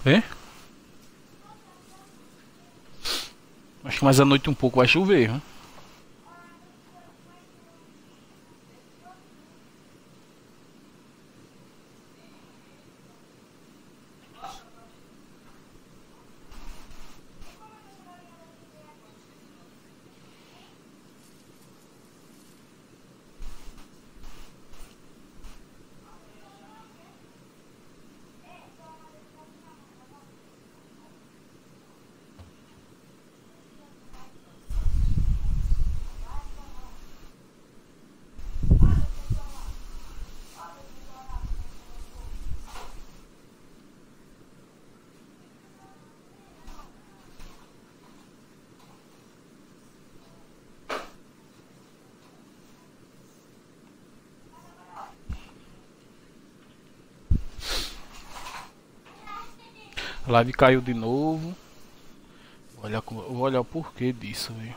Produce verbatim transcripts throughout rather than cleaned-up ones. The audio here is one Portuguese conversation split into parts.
Vê? Acho que mais à noite um pouco vai chover, viu? A live caiu de novo. Vou olhar, com- vou olhar o porquê disso, velho.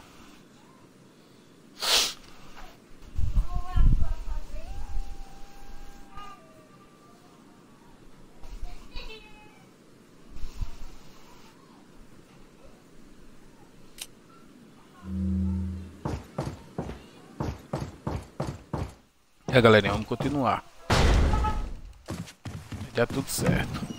É, galerinha, vamos continuar. Já tudo certo.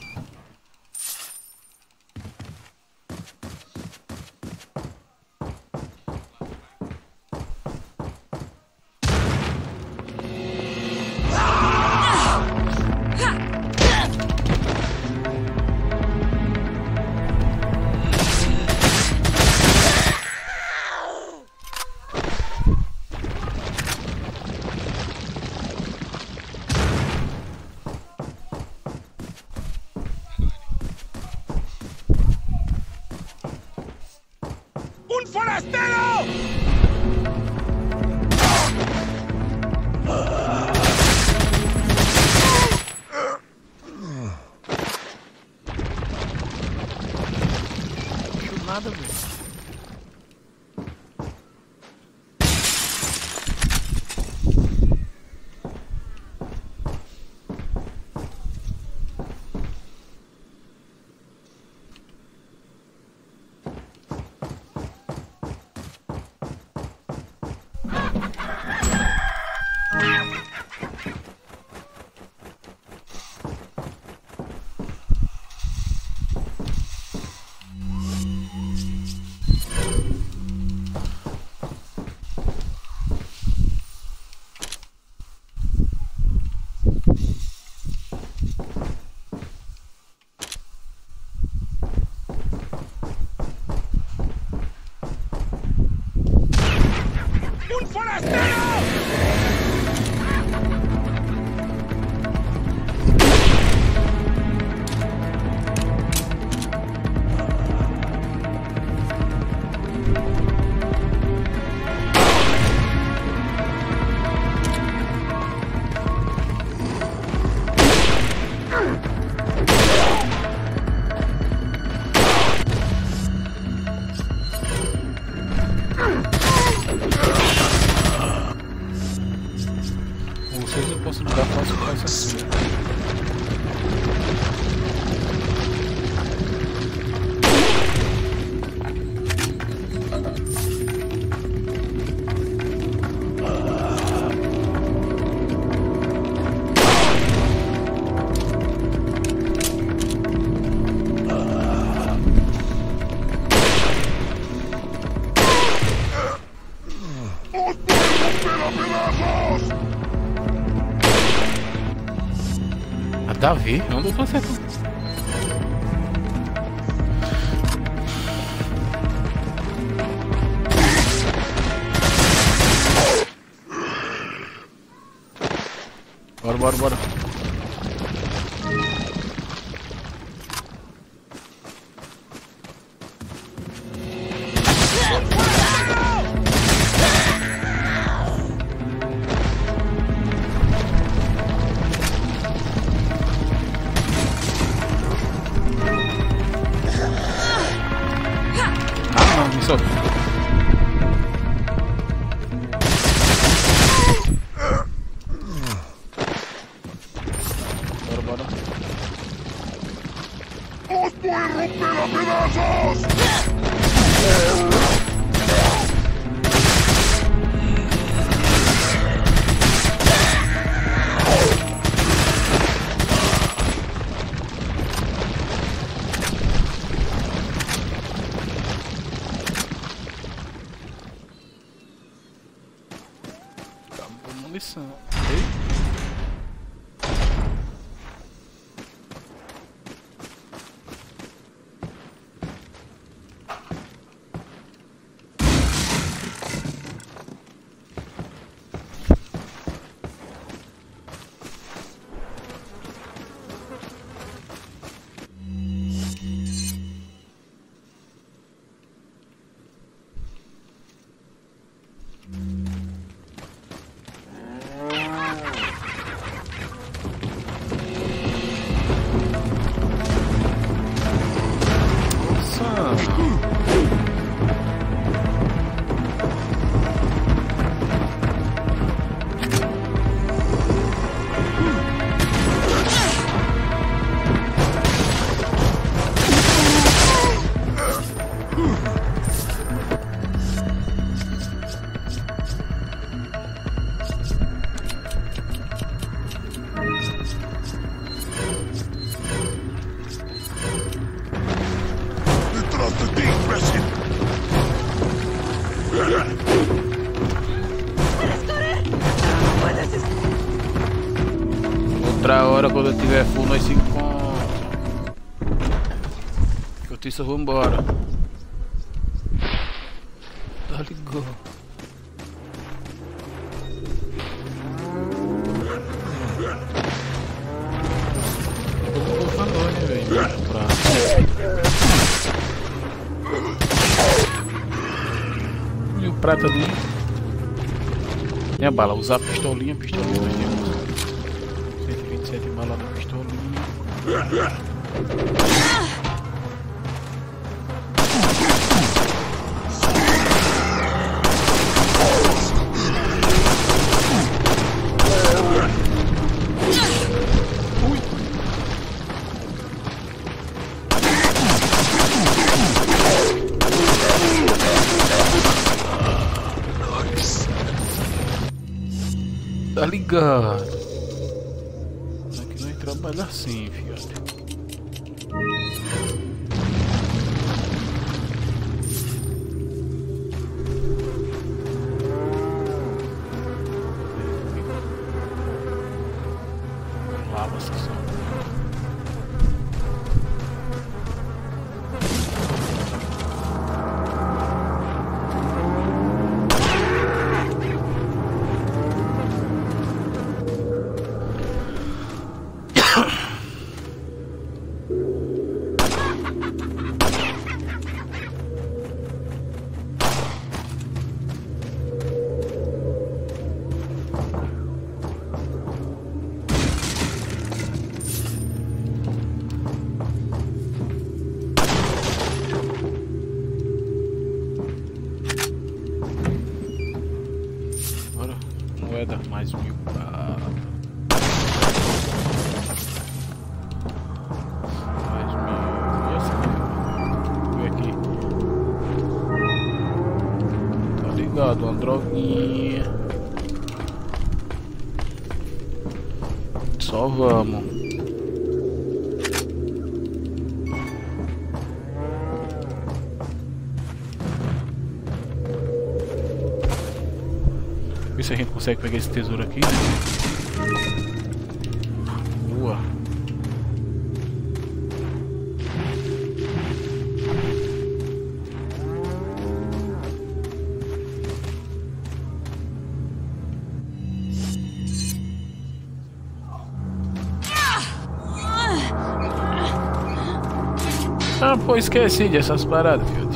¡Un forastero! Não nada, velho. ¡Un forastero! Com vocês eu posso mudar fácil com essa assim. A Davi? Onde eu tô acertando? Bora, bora, bora. Ah, não, me solta. Bora, bora. a pedazos! Acabou a munição. Outra hora, quando eu tiver full, nós se encontramos. Enquanto isso, eu vou embora. Tá ligado? Eu vou colocar nome, velho. Pra... E o prata ali. Minha bala, usar a pistolinha, pistolinha nós temos. cento e vinte e sete bala na pistolinha. Tá ligado? Aqui nós trabalhamos assim, filhote. Lavas que são. Moeda mais mil prata. Mais mil. E essa aqui? Ver aqui. Tá ligado? Uma droguinha. Só vamos. Ver se a gente consegue pegar esse tesouro aqui, né? Boa. Ah, pô, esqueci dessas paradas, filho.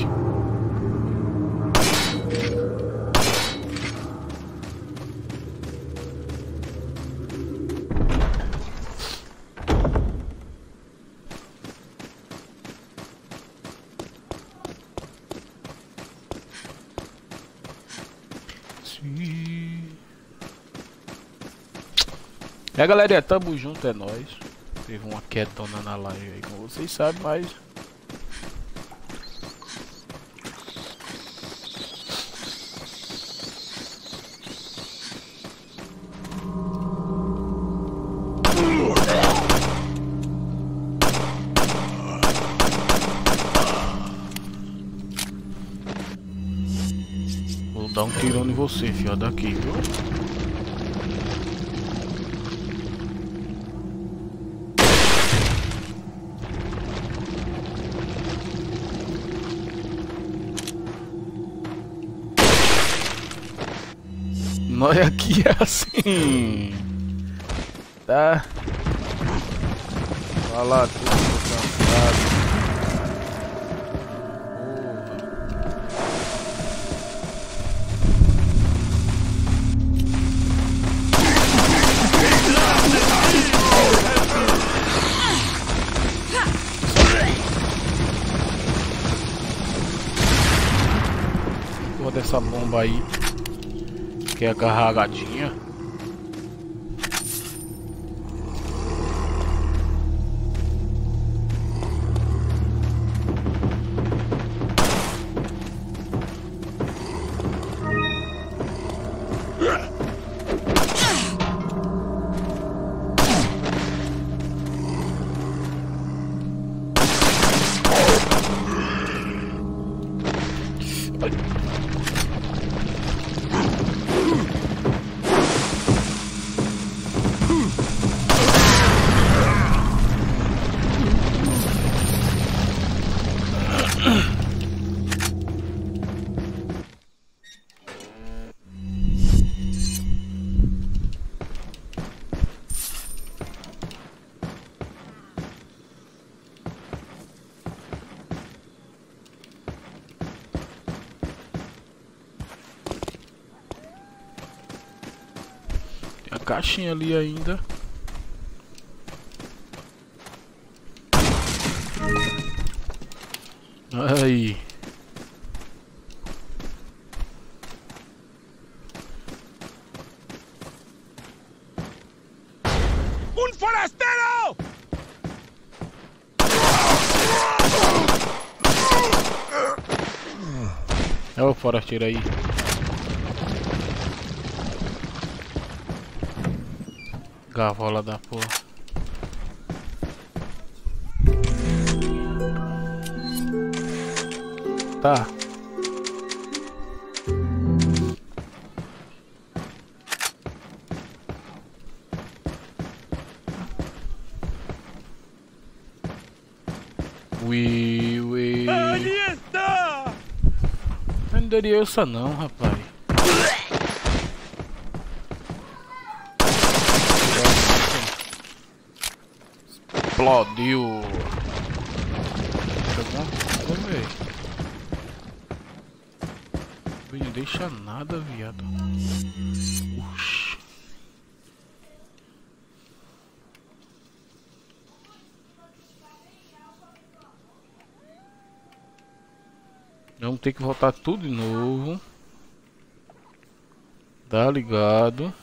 É, galera, tamo junto, é nóis. Teve uma quedona na live aí, como vocês sabem, mas dar um tirão em você, filho, daqui, viu? Nós aqui é assim. Tá? Vai lá, tudo cansado. Porra dessa bomba aí. Quer agarrar a gatinha? A caixinha ali ainda. Aí. ¡Un forastero! É o forasteiro aí. Gavola da porra. Tá. Ui, ui. ¡Ahí está! Não daria essa não, rapaz. Explodiu. Alguma coisa, velho. Não deixa nada, viado. Uxi. Vamos ter que voltar tudo de novo. Tá ligado?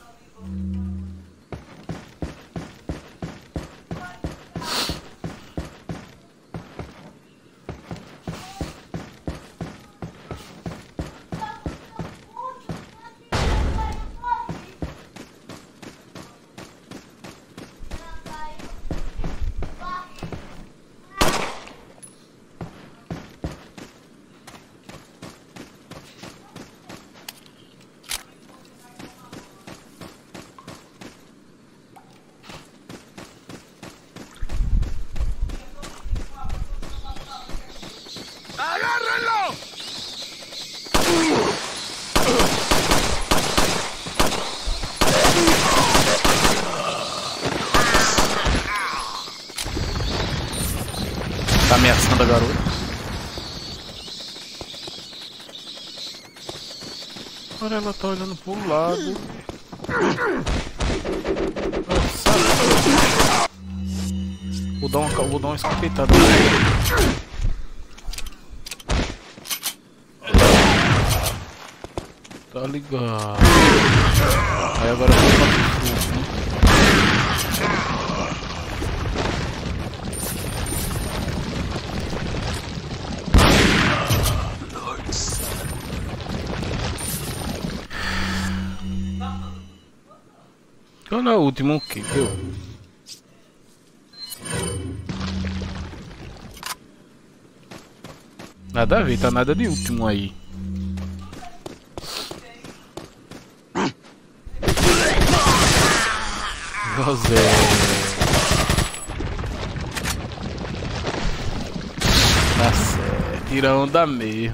¡Agárrenlo! Tá ameaçando a garota. Olha, ela tá olhando pro lado. Nossa. Vou dar uma, vou dar uma escopetada. Tá ligado. Aí agora eu vou fazer fogo, né? Qual é o último que deu? Nada a ver, tá nada de último aí. José. Tá certo. Tira onda mesmo.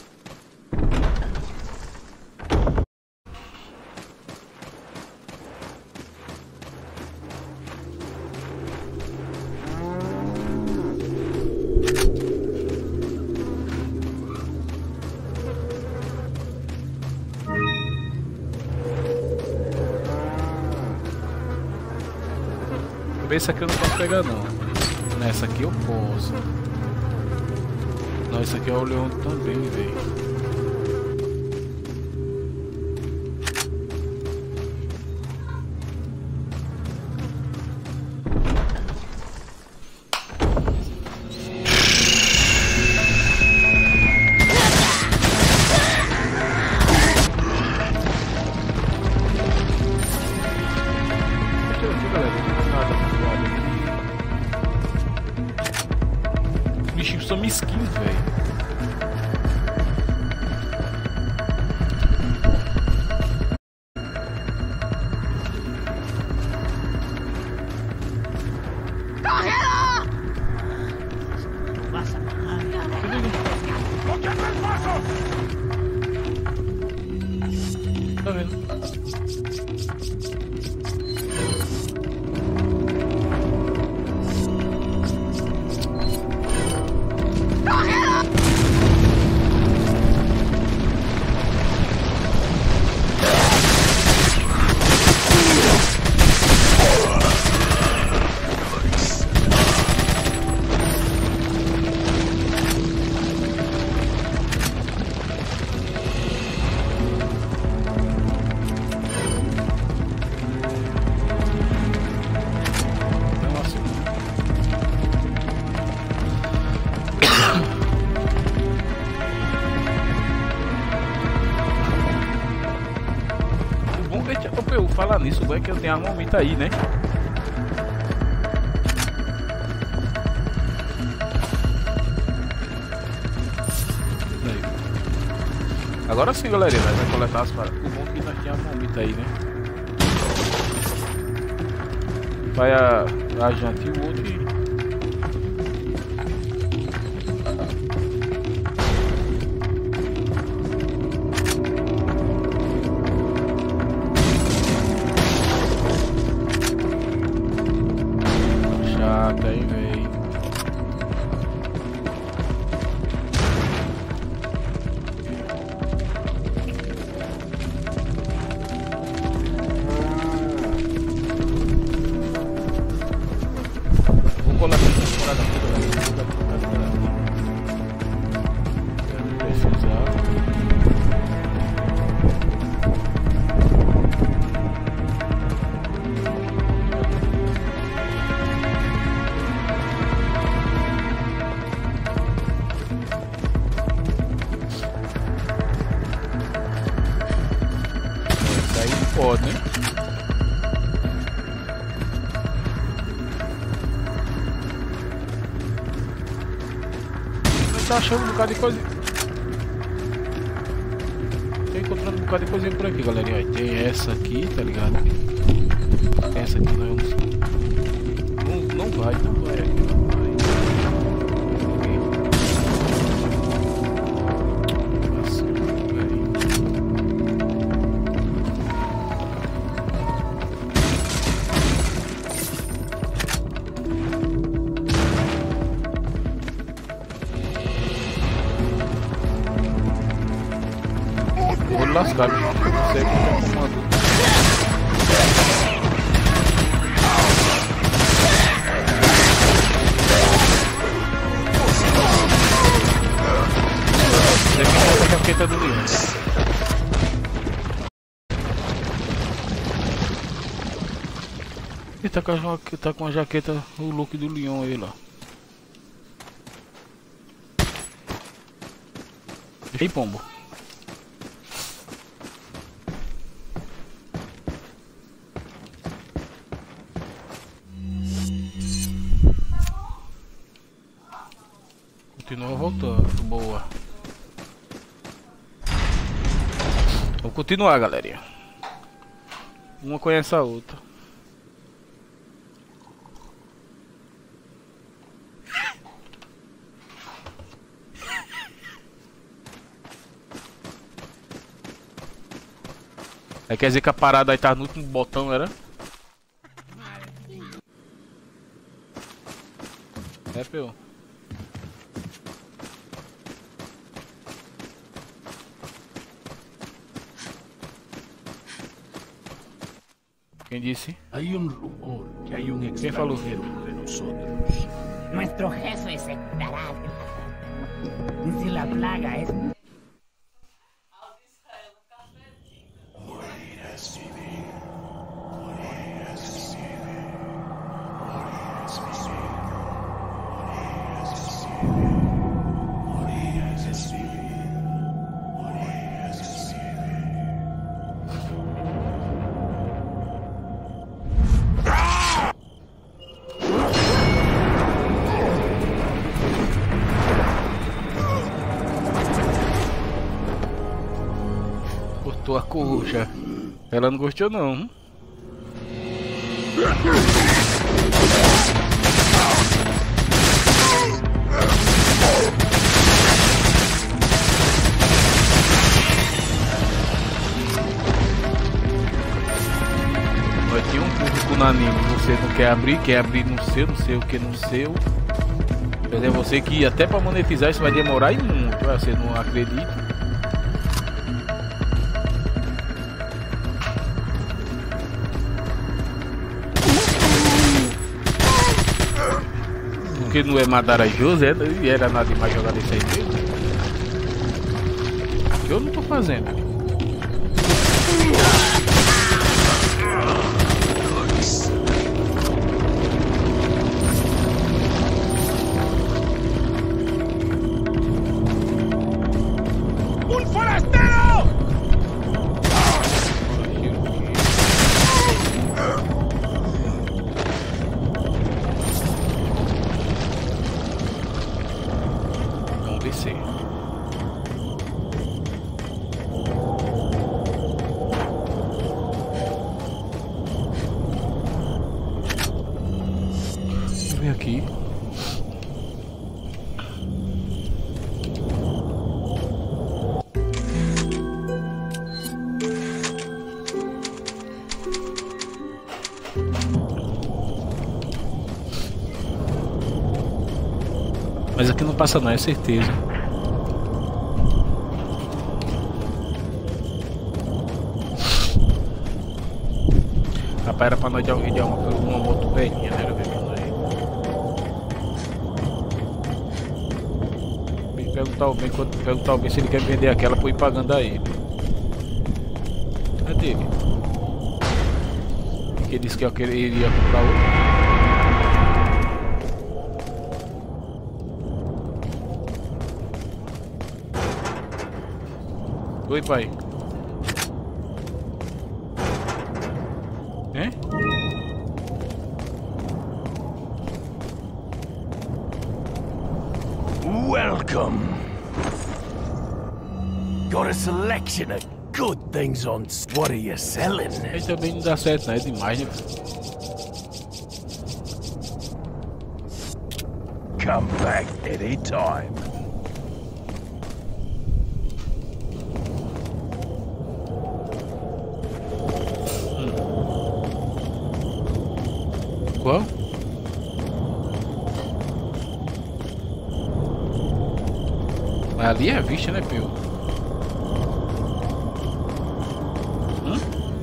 Esse aqui eu não posso pegar não. Nessa aqui eu posso. Não, esse aqui é o leão também, velho. Sou mesquinho, velho. Tá vendo? Eu falar nisso, é que eu tenho armamento aí, né? Aí. Agora sim, galerinha, nós vamos coletar as paradas. O bom é que nós tínhamos armamento aí, né? Vai a, a jante e o outro e... Aí, velho. Vou colar aqui na temporada toda. Não precisar. Pode, né? Você tá achando um bocado de coisa. Tô encontrando um bocado de coisinha por aqui, galerinha. Aí tem essa aqui, tá ligado? Tem essa aqui, não, não, não vai, não vai, não vai. Vou lascar, bicho. Não sei como é comando. Tem que essa jaqueta do leão. Ele tá com a jaqueta, tá com a jaqueta, o look do leão aí lá. Ei, pombo. Continua voltando, boa. Vou continuar, galerinha. Uma conhece a outra. Aí quer dizer que a parada aí tava no último botão, era? É, pô. Quem disse? Hay un rumor que hay un ¿Qué falou? extranjero entre nosotros. Nuestro jefe se dará de la... Si la plaga es... Cortou a coxa. Ela não gostou não. Vai ter um público no anime. Você não quer abrir, quer abrir no seu, não sei o que no seu. Quer dizer, você que até pra monetizar isso vai demorar e muito. Você não acredita? Porque não é Madarajoso, é, e era nada de mais jogar desse aí mesmo. Aqui eu não tô fazendo. ¡Un forastero! Vamos descer. Vamos ver aqui. Mas aqui não passa não, é certeza. Rapaz, era pra nós de alguém de uma, uma moto velhinha, né? Era velhinha aí. Perguntar alguém, quando perguntar alguém se ele quer vender aquela pra ir pagando a ele. Cadê ele? Porque ele disse que ele iria comprar outra. Oi, pai. É? Welcome. Got a selection of good things on. What are you selling? Mas também não dá certo, não. É demais, né? Come back anytime. Qual? Mas ali é a vista, né, Pio? Hum?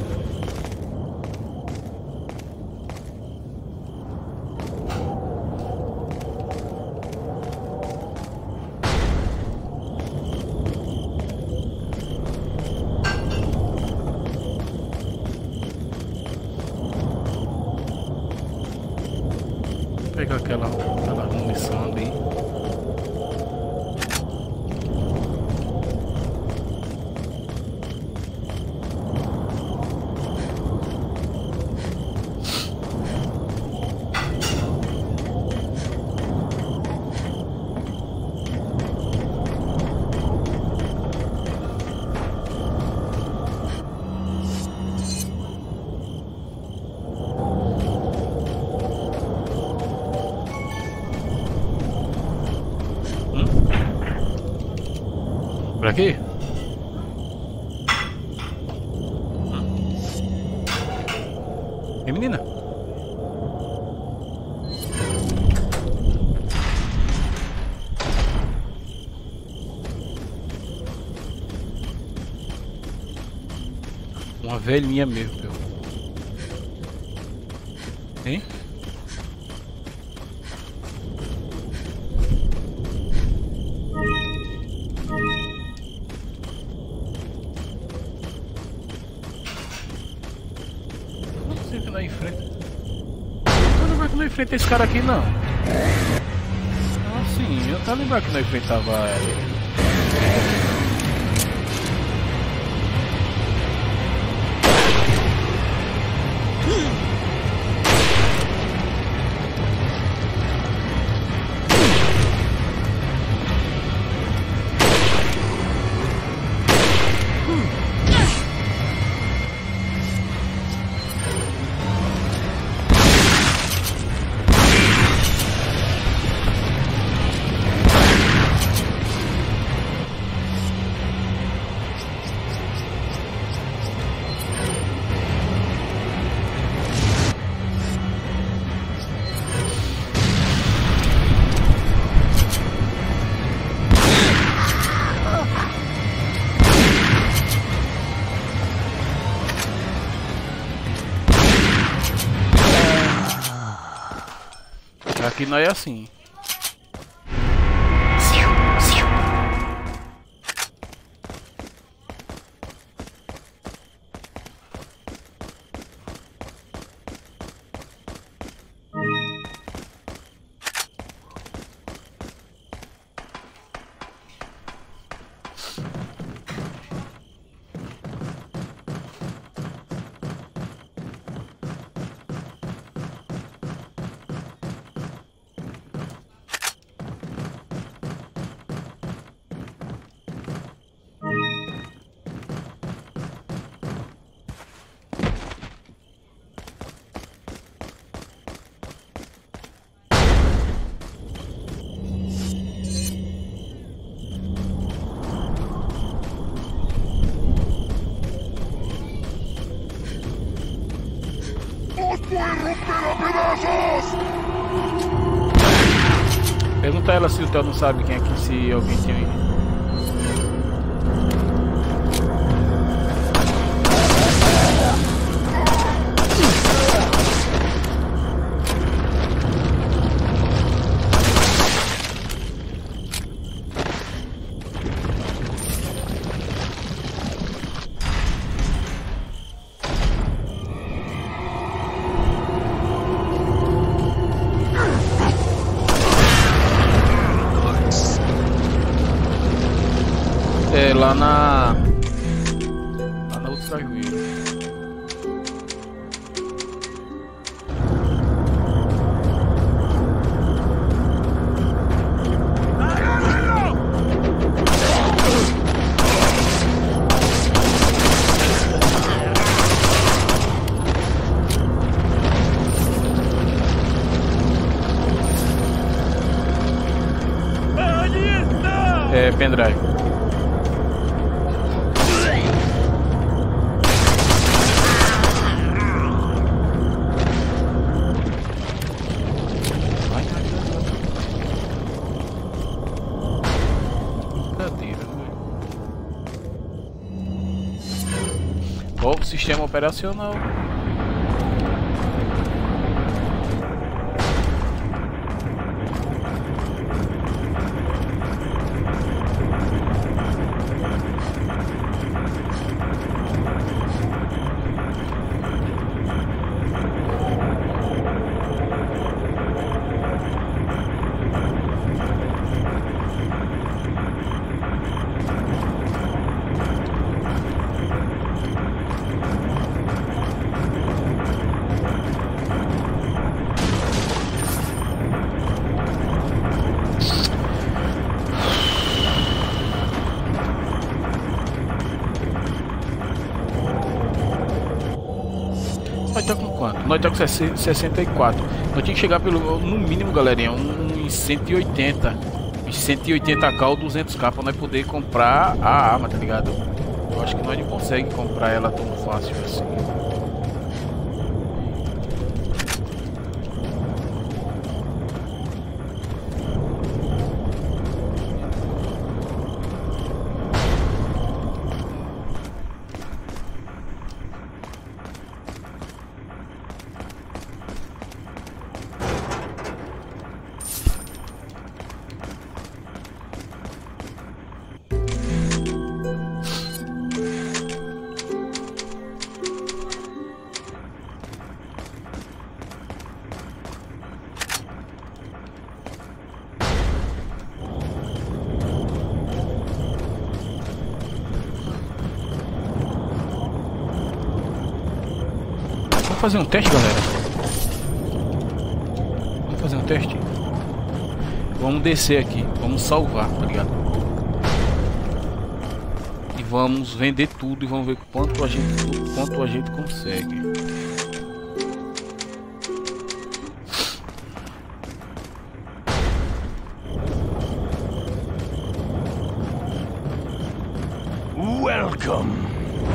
Vou pegar aquela, aquela munição ali. Por aqui? Hum. E menina? Uma velhinha mesmo, meu. Hein? Não sei que não enfrenta. Eu não lembro que não enfrenta esse cara aqui não. Ah, sim, eu tá lembrando que não enfrentava ele. Aqui não é assim. Pergunta a ela se o Theo não sabe quem é que se alguém tinha. É lá na... lá na outra cajueira. É pendrive. Novo sistema operacional. Nós tá com quanto? Nós tá com sessenta e quatro. Nós tinha que chegar pelo, no mínimo, galerinha, um cento e oitenta. cento e oitenta k ou duzentos k pra nós poder comprar a arma, tá ligado? Eu acho que nós não conseguimos comprar ela tão fácil assim. fazer um teste, galera. Vamos fazer um teste. Vamos descer aqui. Vamos salvar, tá ligado? E vamos vender tudo e vamos ver quanto a gente, quanto a gente consegue. Welcome.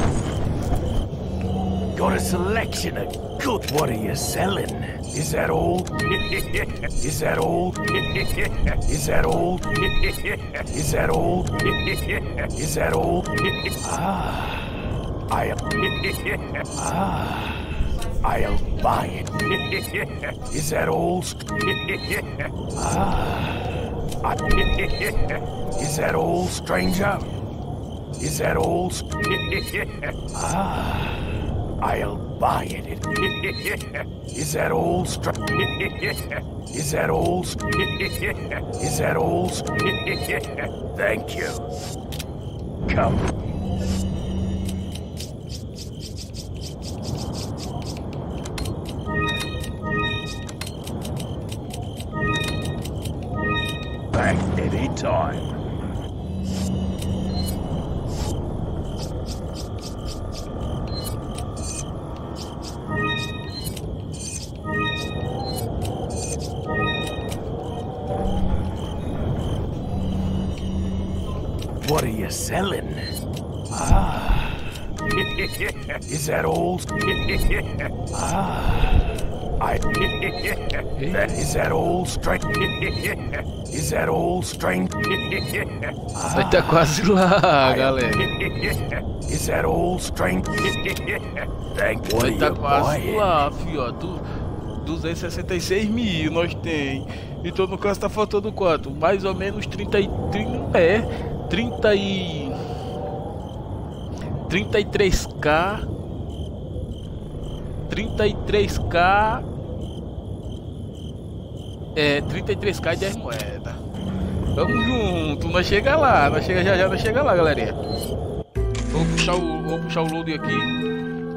Got a selection of good. What are you selling? Is that all? Is that all? Is that all? Is that all? Is that all? Ah, I'll. Ah, I'll buy it. Is that all? Ah, I, is that all, stranger? Is that all? Ah, I'll buy it. Is that all? Is that all? Is that all? Thank you. Come. Back any time. What are you selling? Ah. Is that all? Ah. I. That is that all strength? Is that all strength? Vai tá quase lá, galera. Is that all strength? Thank you. Vai tá quase lá, fio. Du duzentos e sessenta e seis mil nós tem. Então no caso tá faltando quanto? Mais ou menos trinta e trinta, é, trinta e trinta e três k. trinta e três k. É, trinta e três k e dez moedas. Vamos junto, nós chega lá, nós chega já já, nós chega lá, galerinha. Vou puxar o, vou puxar o load aqui.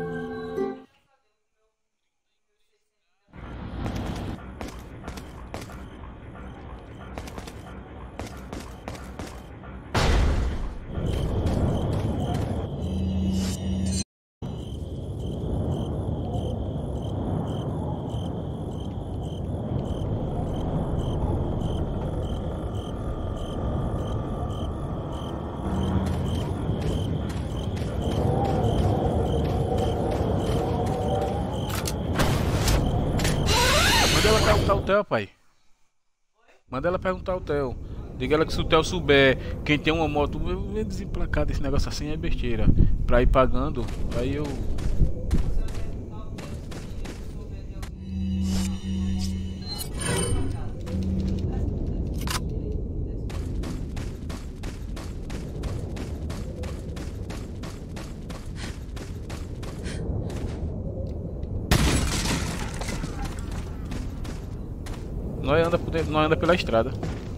Perguntar o Theo, pai. Manda ela perguntar o Theo. Diga ela que se o Theo souber quem tem uma moto, vem desemplacar desse negócio assim é besteira. Pra ir pagando, aí eu. Nós anda por dentro, nós anda pela estrada.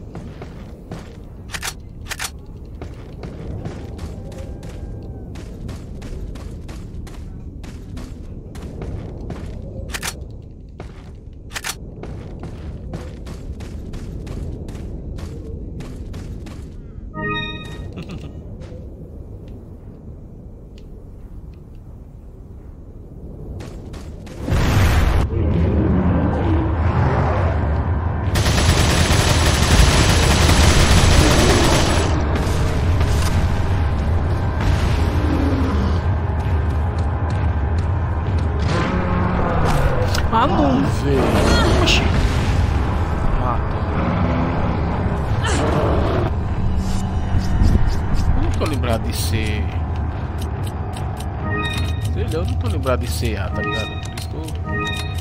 Ah, não, velho. Oxi. Ah, eu não tô lembrado de ser. Sei lá, eu não tô lembrado de ser A, tá ligado? Por isso que eu...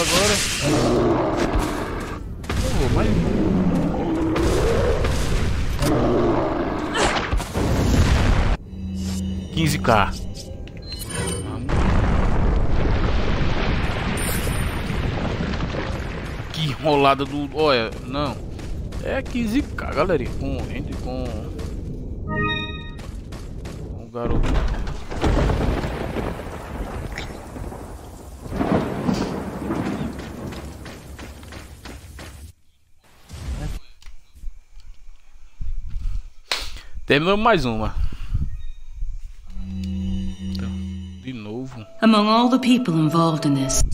agora. Oh, mas... quinze k. Que enrolada do... Olha, não. É quinze k, galerinha. Com... Com... Com o garoto. Terminamos mais uma. Então, de novo. Among all the people involved in this.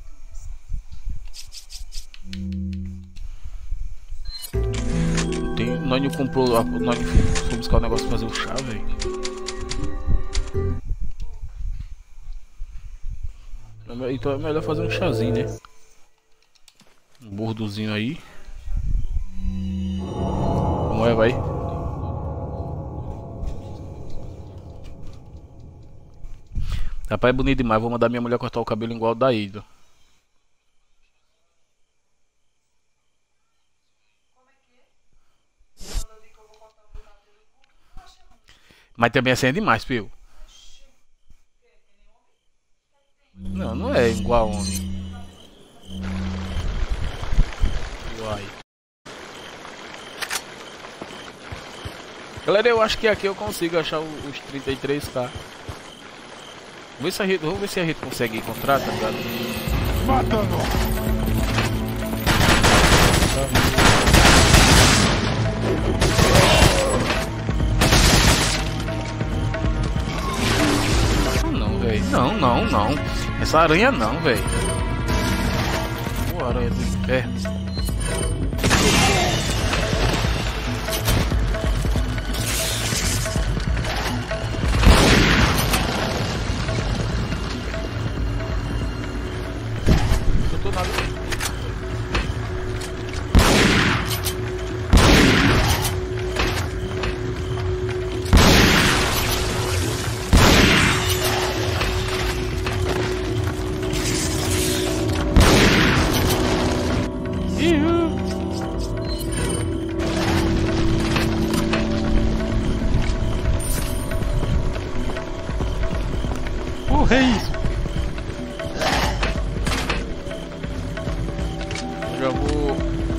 Tem, nós não comprou, nós fomos buscar o negócio pra fazer o chá, velho. Então é melhor fazer um chazinho, né? Um bordozinho aí. Como é, vai? Rapaz, é bonito demais. Vou mandar minha mulher cortar o cabelo igual o da Ida. Mas também assim é demais, Pio. Não, não é igual a homem. Uai. Galera, eu acho que aqui eu consigo achar os trinta e três k. Vamos ver se a gente, vamos ver se a gente consegue encontrar, tá ligado? Matando! Não, velho. Não, não, não. Essa aranha não, velho. Pô, aranha do inferno. É isso. Já vou.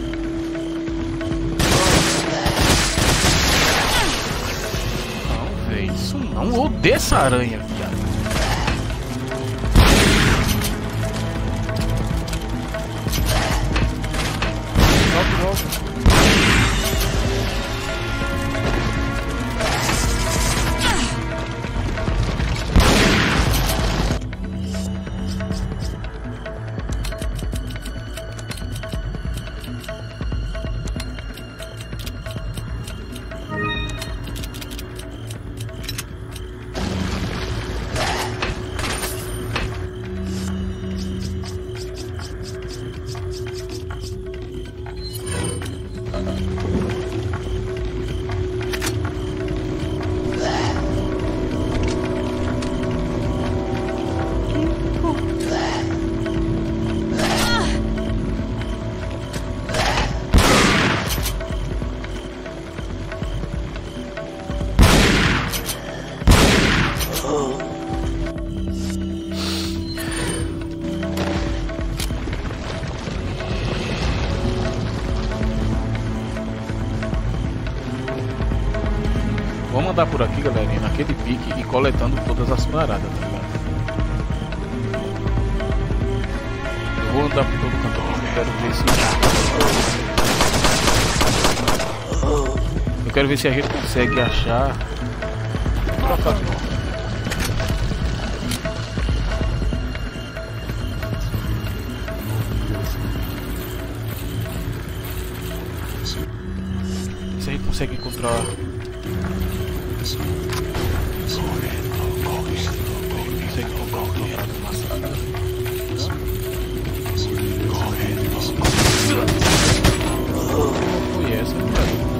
Não, velho, isso não. Eu odeio essa aranha, viado. Volta, volta. Vamos andar por aqui, galerinha, naquele pique e coletando todas as paradas, tá ligado? Eu vou andar por todo o canto aqui, eu quero ver se... Eu quero ver se a gente consegue achar... Se a gente consegue encontrar... Foi essa, cara.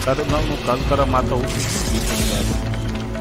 Cara, não, no caso o cara mata outro zumbi, tá ligado?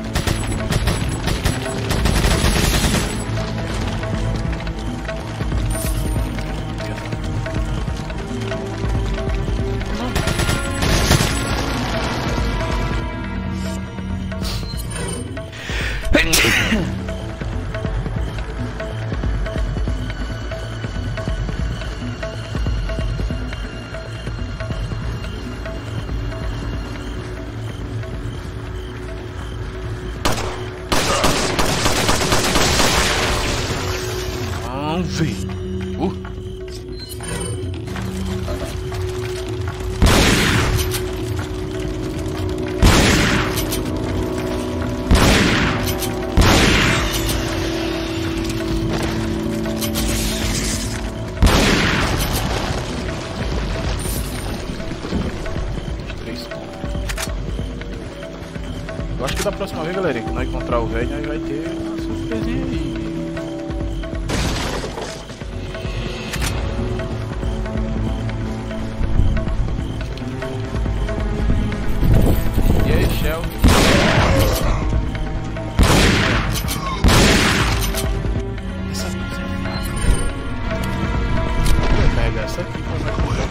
Eu acho que da próxima vez, galera, que nós encontrar o velho, nós vai ter uma surpresinha aí. E aí, Shell? Essa coisa é fácil. Vou carregar essa aqui pra nós correr.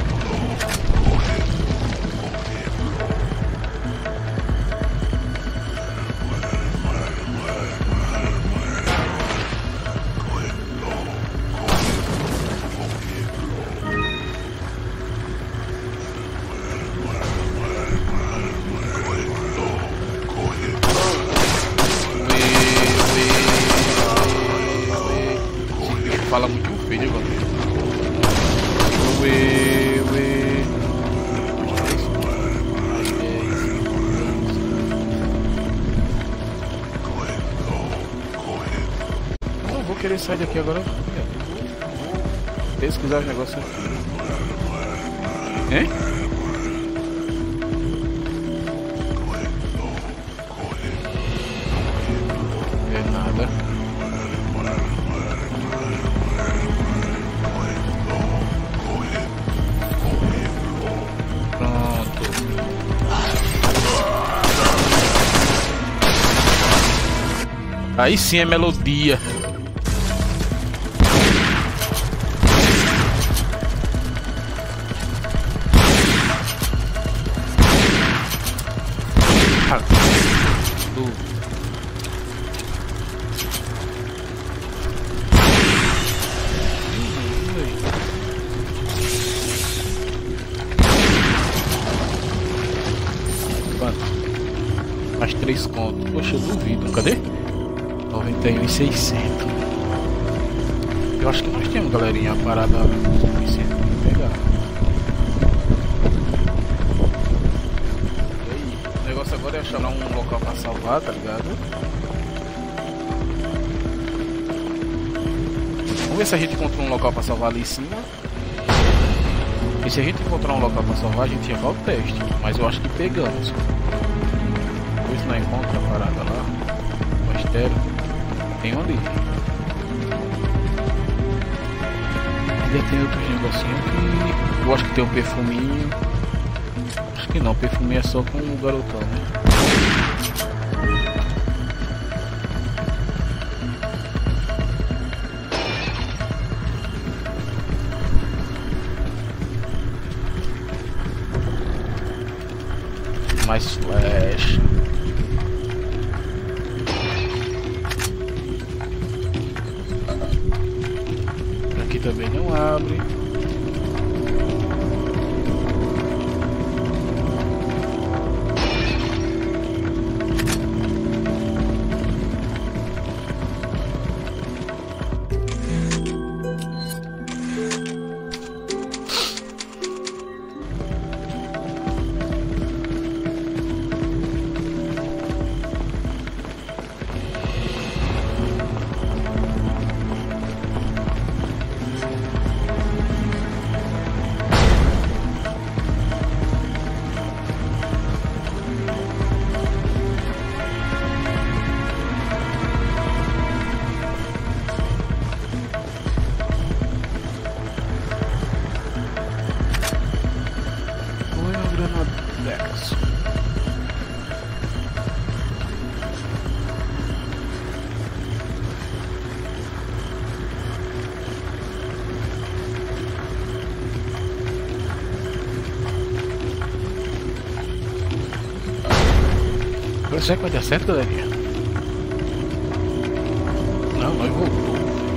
Fala muito feio, mano. Uê, uê. Não vou querer sair daqui agora. Vou pesquisar os negócios aqui. Hein? É nada. Aí sim é melodia. Mais três contos. Poxa, eu duvido. Cadê? noventa e um e seiscentos. Eu acho que nós temos, galerinha, a parada suficiente pra pegar. E aí, o negócio agora é achar um local pra salvar, tá ligado? Vamos ver se a gente encontra um local pra salvar ali em cima. E se a gente encontrar um local pra salvar, a gente ia o teste. Mas eu acho que pegamos. Depois não encontra a parada lá. O mistério. Tem um ali. Ainda tem outros negocinhos que... Eu acho que tem um perfuminho. Acho que não, perfuminho é só com o garotão, né? Mais flash. Aqui também não abre. Será que vai dar certo, galerinha? Não, nós voltou.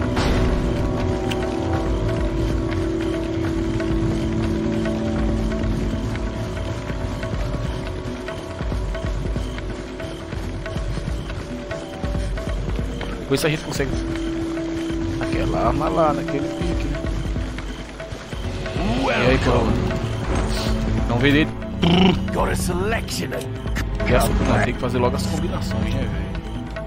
Ver se a gente consegue aquela arma lá, naquele pique, né? E aí, pô? Não vê dele. Got a selection of Essa, não, tem que fazer logo as combinações, né, velho?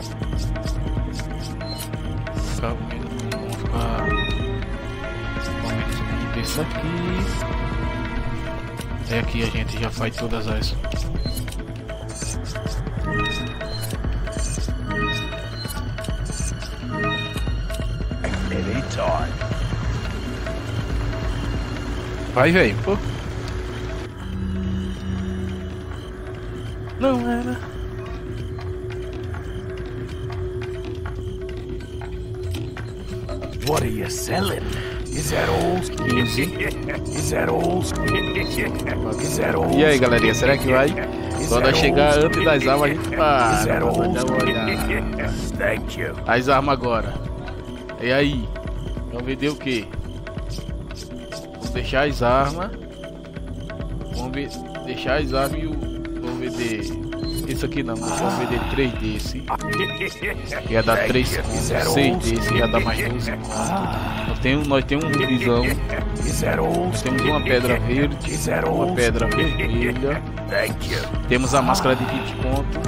Ficar menos. Vamos ficar. Com menos um desse aqui. É aqui a gente já faz todas as. anytime. Vai, velho, pô. Não era. What are you selling? Is that all? Is that all? Is that all? E aí, galerinha, será que vai? Quando chegar antes das armas, a gente para. Dar uma olhada. Thank you. As armas agora. E aí? Vamos vender o que? Vamos deixar as armas. Vamos ver, deixar as armas e o. Vamos vender. Esse aqui não, vamos vender três desse. Que ia dar três contos. seis desse, ia dar mais doze contos. Nós temos, nós temos um visão. Nós temos uma pedra verde. Uma pedra vermelha. Temos a máscara de vinte contos.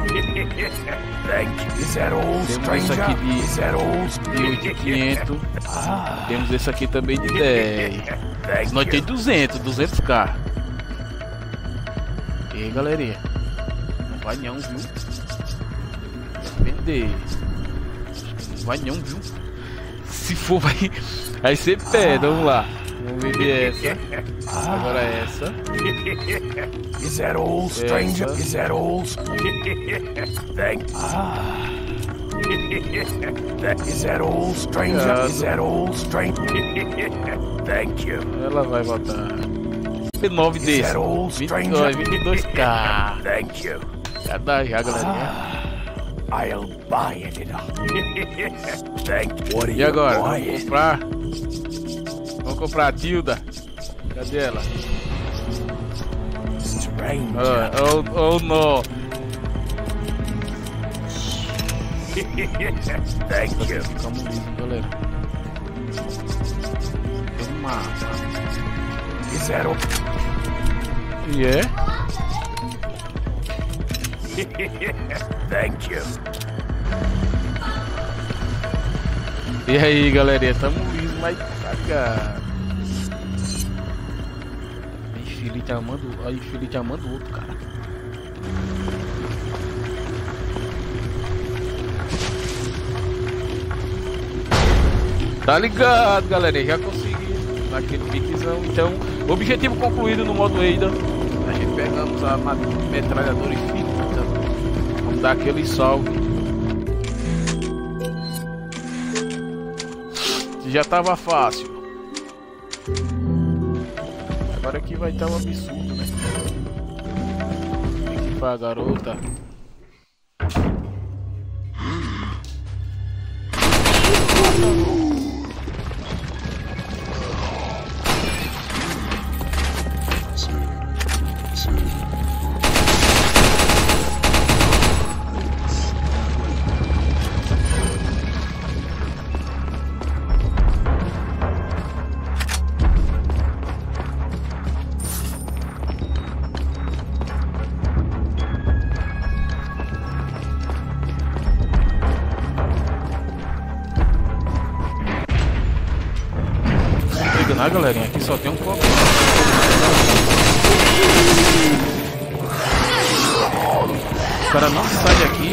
Temos esse aqui de, de oito mil e quinhentos. Temos esse aqui também de dez. Nós temos duzentos, duzentos k. E aí, galerinha? Não vai não, viu? Vender. Não vai não, viu? Se for, vai, vai ser pé. Vamos lá. Vamos vender essa. Agora essa. Is that all, stranger? Essa. Is that all? Thank ah. Is that all, stranger? Is that all, stranger? Thank you. Ela vai botar nove desse. vinte e dois, vinte e dois k. Thank you. Cada já, galerinha. I'll buy it. Thank you. What are E you agora? Vamos buying? comprar. Vamos comprar a Tilda. Cadê ela? Stranger. Oh, oh, oh no. Thank you. Ficamos lisos, galera. Tem um mapa. Is that all? E é? Thank you. E aí, galerinha? Tamo liso, mas cagado. A Infinite amando, a Infinite amando o outro, cara. Tá ligado, galerinha? Já consegui naquele piquezão. Então, objetivo concluído no modo Ada. A gente pegamos a metralhadora infinita. Vamos dar aquele salve. Já tava fácil. Agora aqui vai estar um absurdo, né? Tem que ir pra garota. Ah, galerinha, aqui só tem um copo. O cara não sai daqui.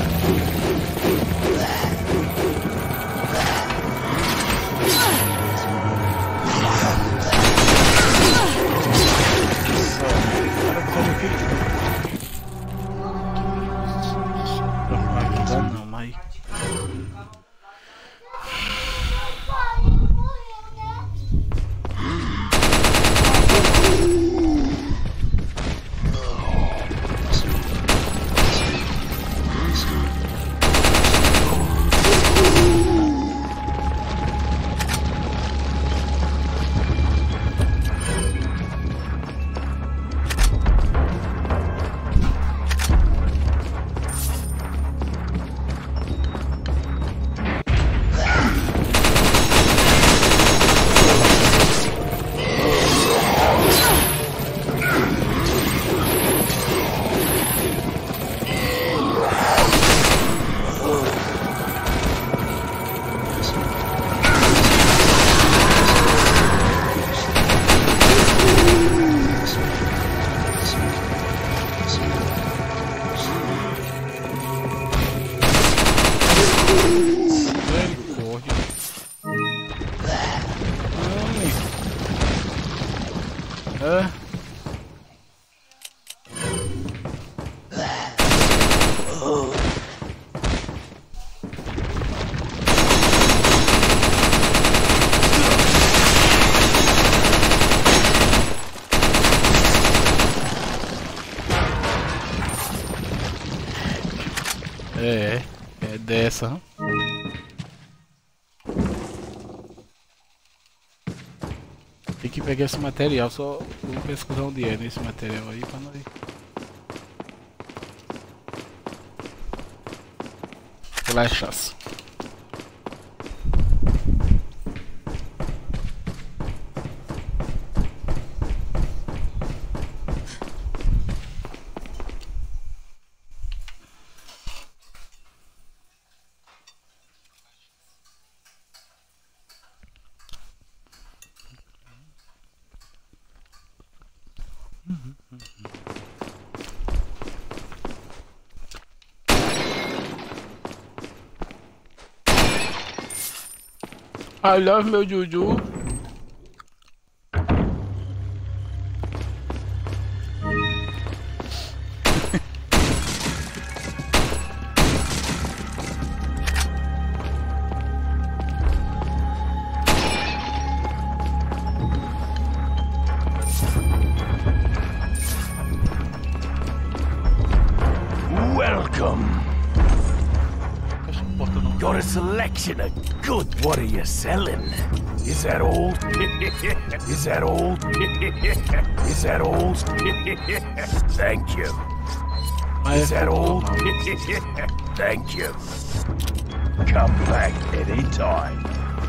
Não, não, mas... É. É, é dessa. Tem que pegar esse material, só vou pesquisar onde é nesse material aí pra nós. Flechas. I love meu Juju. Welcome. Got a selection of good. What are you selling? Is that all? Is that all? Is that all? Thank you. Is that all? Thank you. Come back anytime.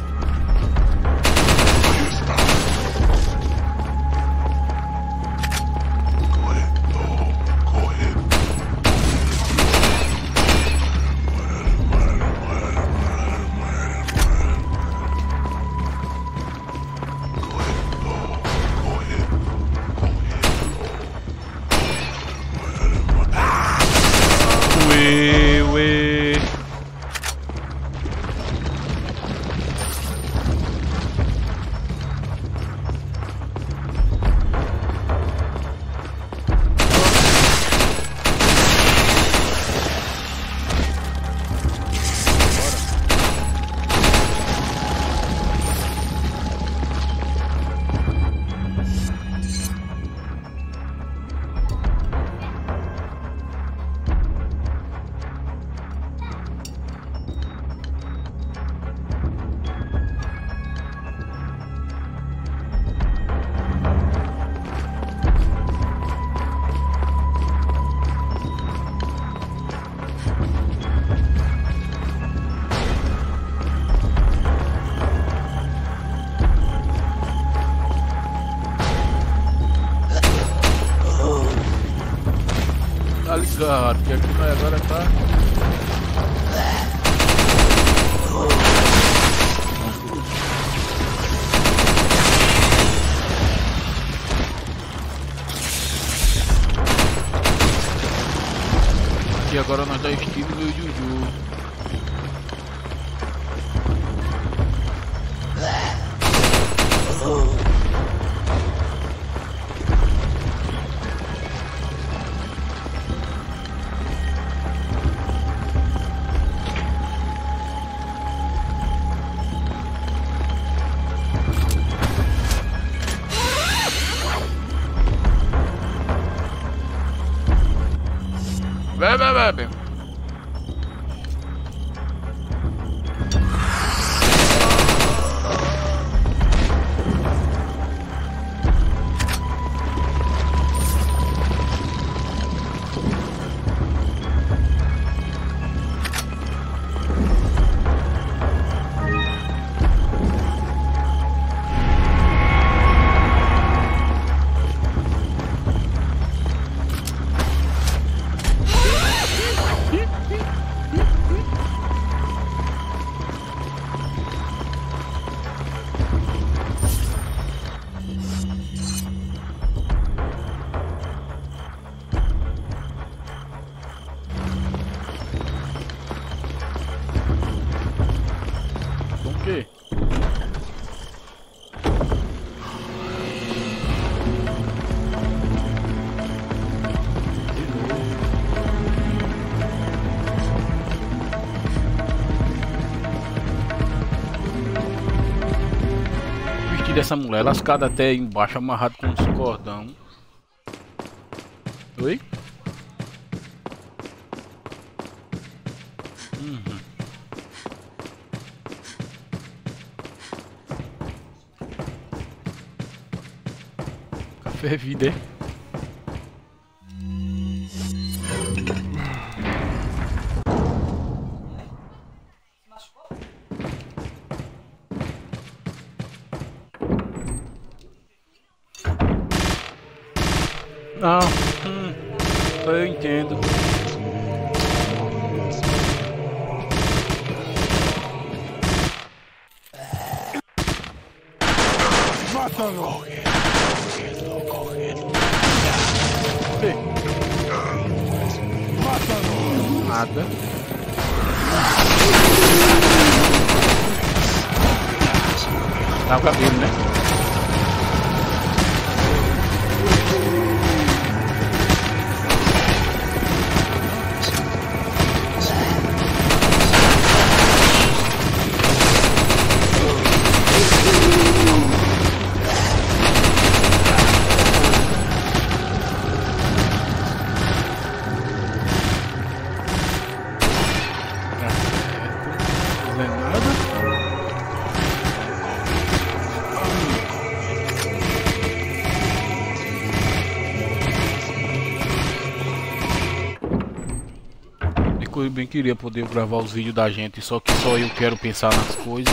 Ué, ué. Tá ligado, que aqui vai agora tá. Aqui agora nós dá estilo do Juju. Vai, vai, vai, vai. dessa mulher, lascada até embaixo, amarrado com uns cordão. Oi? Uhum. Café é vida, hein? Não, hum, eu entendo. Mátalo. Mátalo. Nada. Dá o cabelo, né? Eu bem queria poder gravar os vídeos da gente, só que só eu quero pensar nas coisas.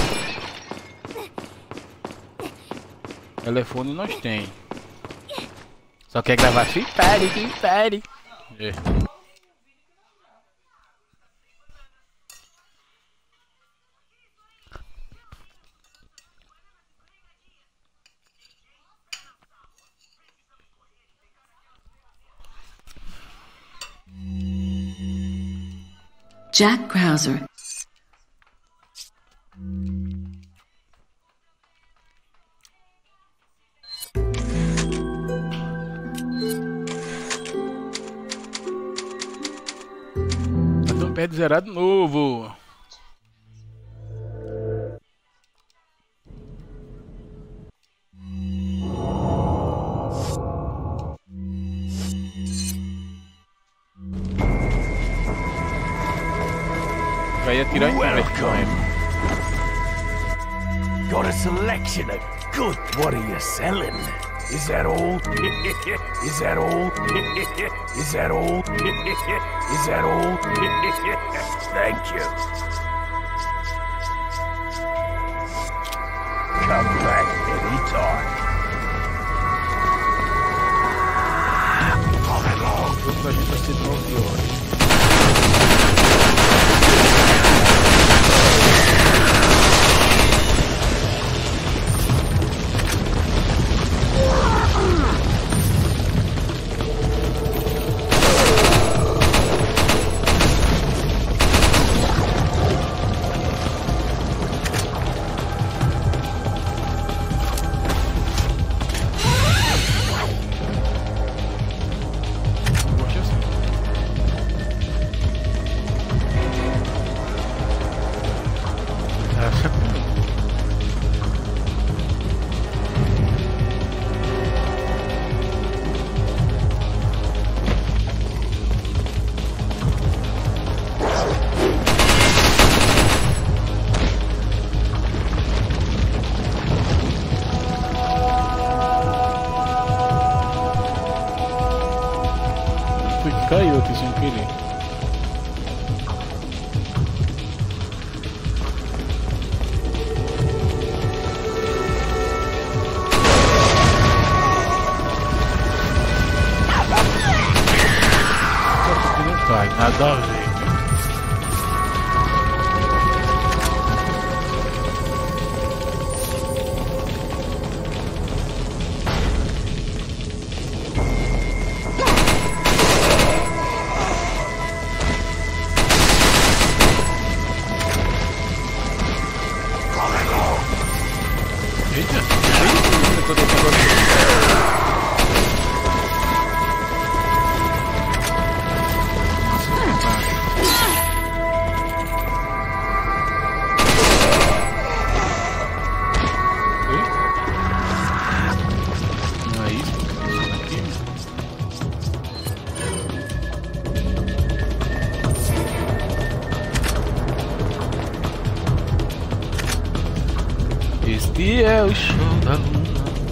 Telefone nós tem. Só quer gravar Free Fire, Free Fire. É. Jack Krauser. Então pede zerado novo. Vai atirar em Welcome. Got a selection of good. What are you selling? Is that all? Is that all? Is that all? Is that all? Thank you. Come back anytime. Come along. Eu pra gente vai ser nove horas. Caiu aqui sem querer. Não cai, nada a ver. Este é o show da luna.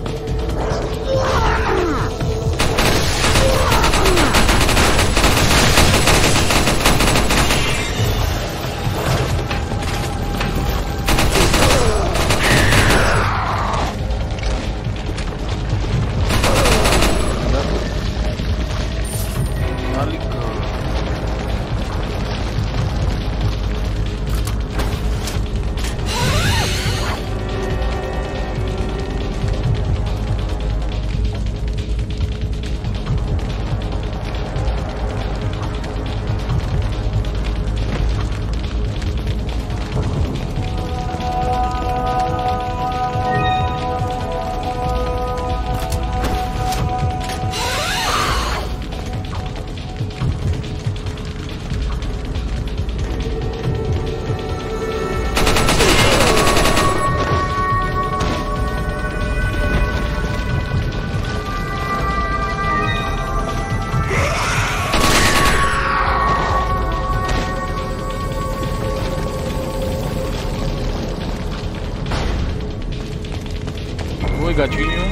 Oi, gatinho.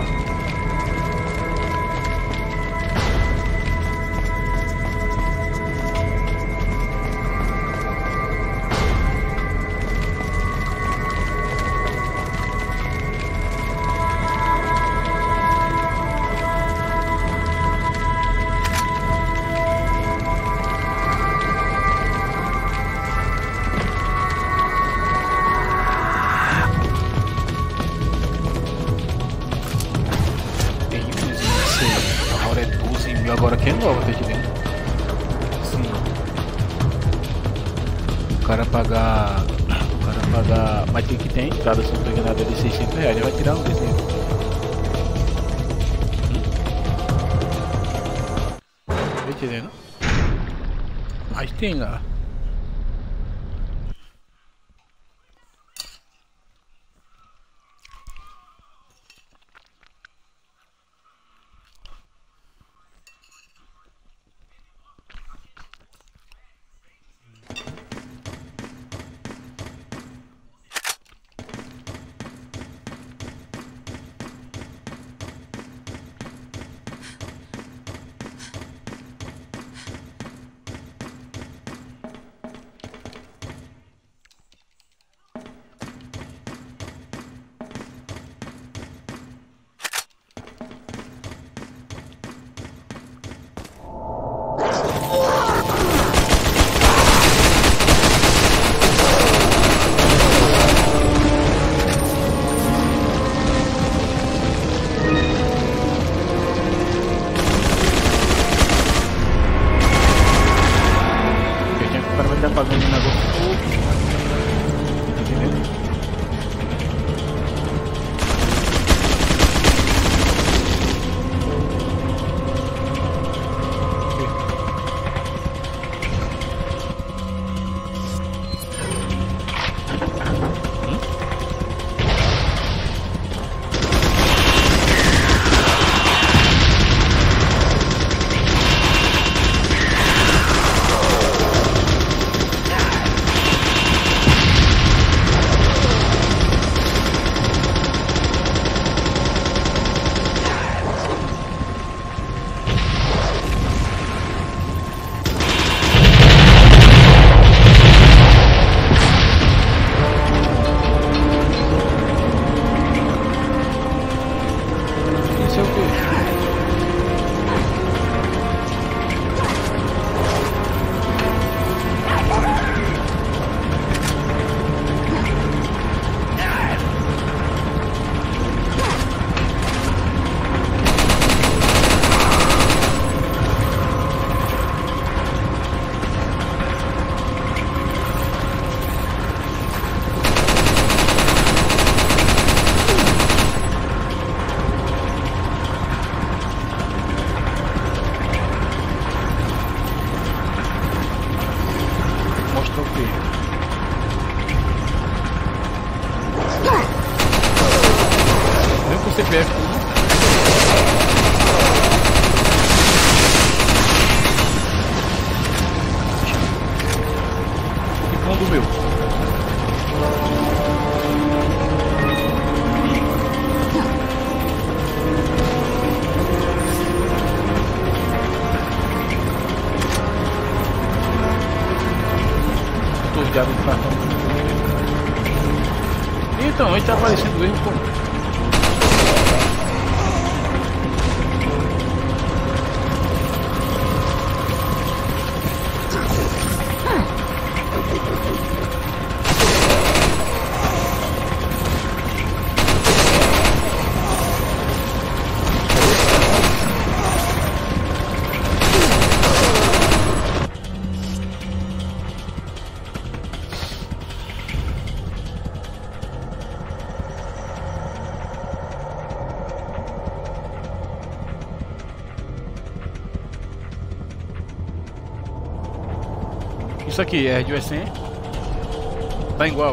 Agora que é nova, tá entendendo? Sim. O cara pagar. O cara pagar. Mas tem que ter entrada, se não tô enganado, é de seiscentos reais. Ele vai tirar um desse aí. Tá entendendo? Mas tem lá. Fazendo um negócio todo. Tá entendendo? C P F tudo. E quando o meu? Então, aí tá aparecendo erro como? Isso aqui é de U S M? Tá igual.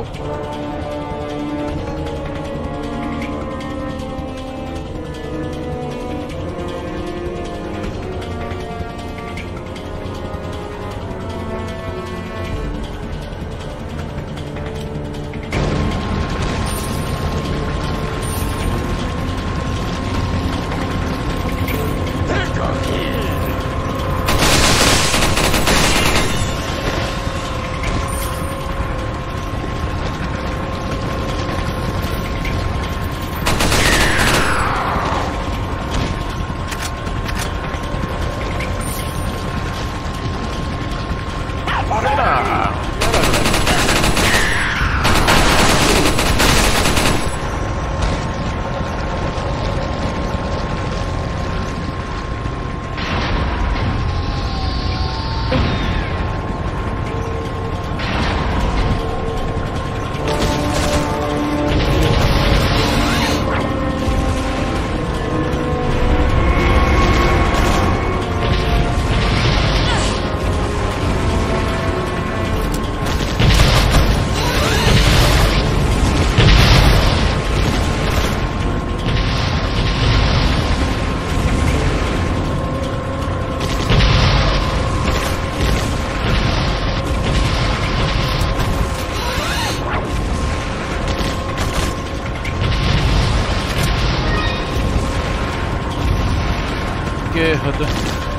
Esquerda.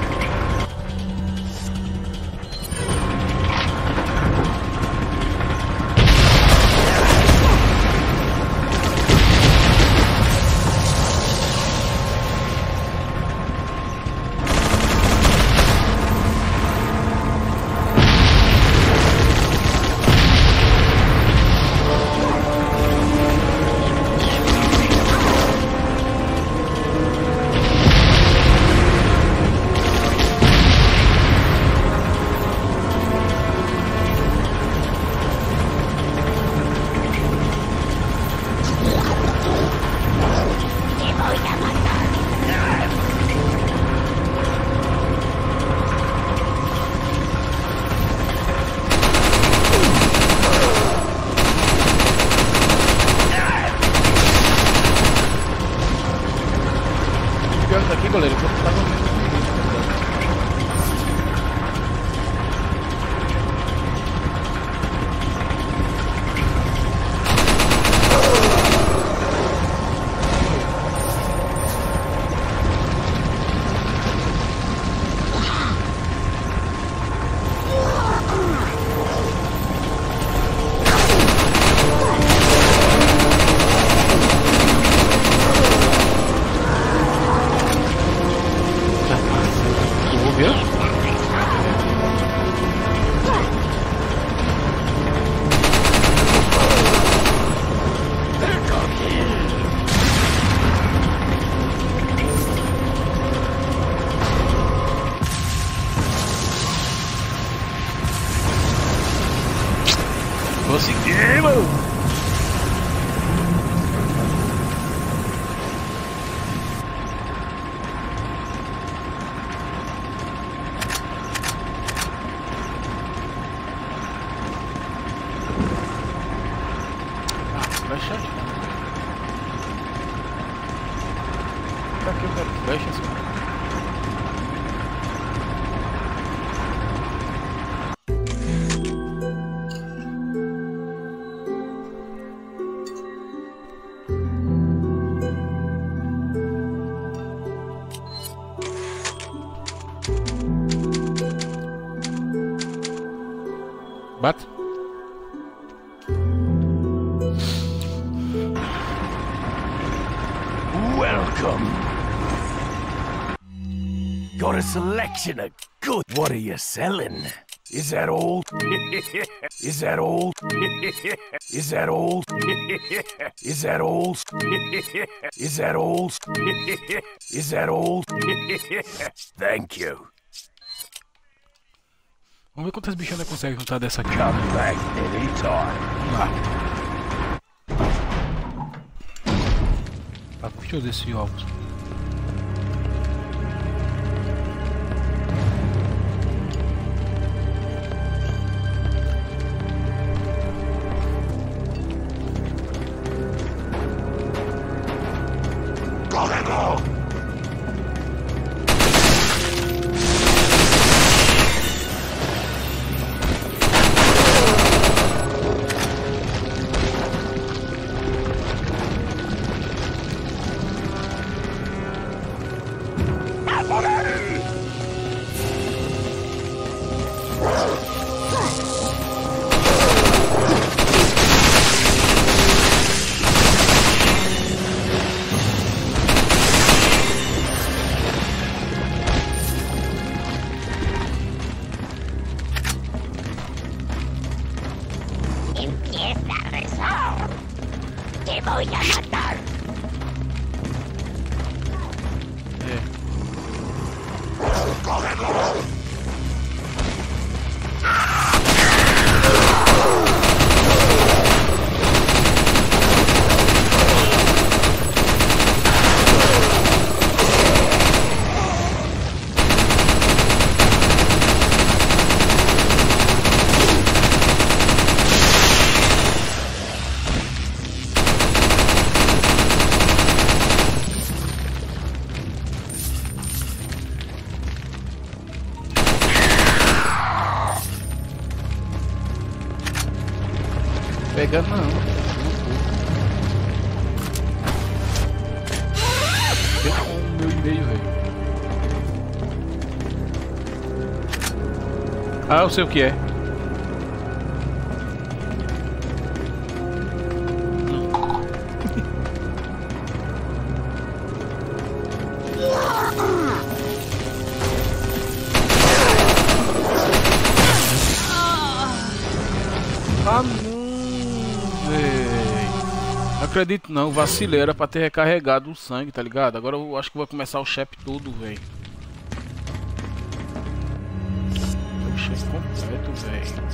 Aqui, goleiro, eu tô tava... Conseguimos! Ah, flecha. Pra que eu quero flechas? Bate. welcome. Got a selection of good. What are you selling? Is that all? Is that all? Is that all? Is that all? Is that all? Is that all? Thank you. Vamos ver quantas bichas ainda consegue juntar dessa aqui. Come back anytime. Vamos lá. Ah, deixa eu ver esse ovos. Pega não. Tem com o meu e-mail, velho. Ah, eu sei o que é. Ah, não. Não acredito não, vacilei, era pra ter recarregado o sangue, tá ligado? Agora eu acho que vou começar o chefe todo, velho. O chefe completo, velho.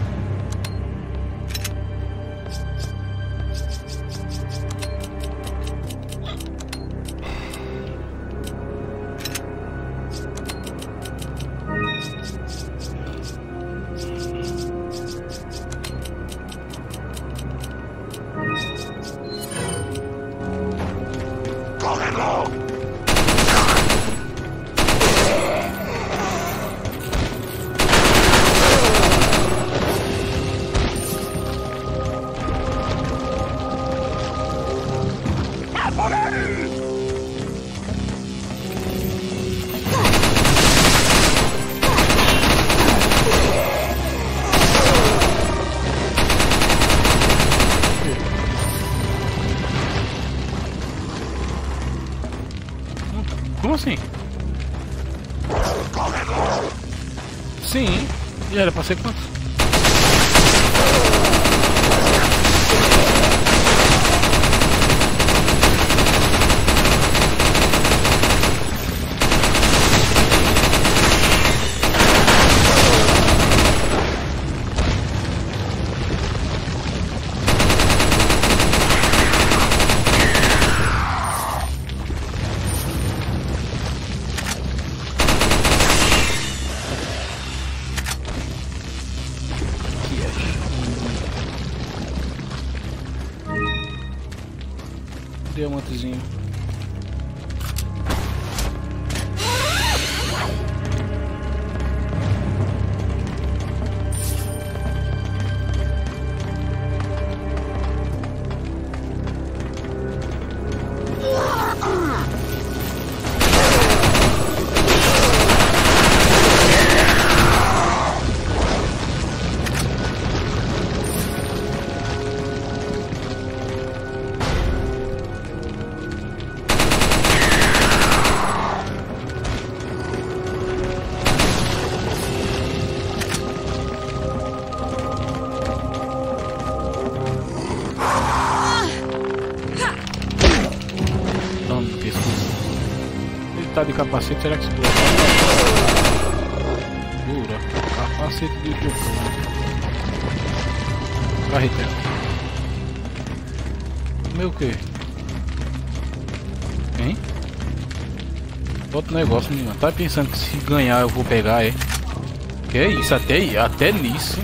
Como assim? Sim, e era pra ser quanto? Diamantezinho. pescoço. Ele tá de capacete, será que segura? Segura. Capacete do Jocão. Carretel. Meu que? Hein? Outro negócio, menina. Tá pensando que se ganhar eu vou pegar, é? Que é isso? Até, até nisso.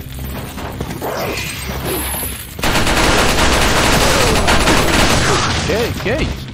Que, que é isso?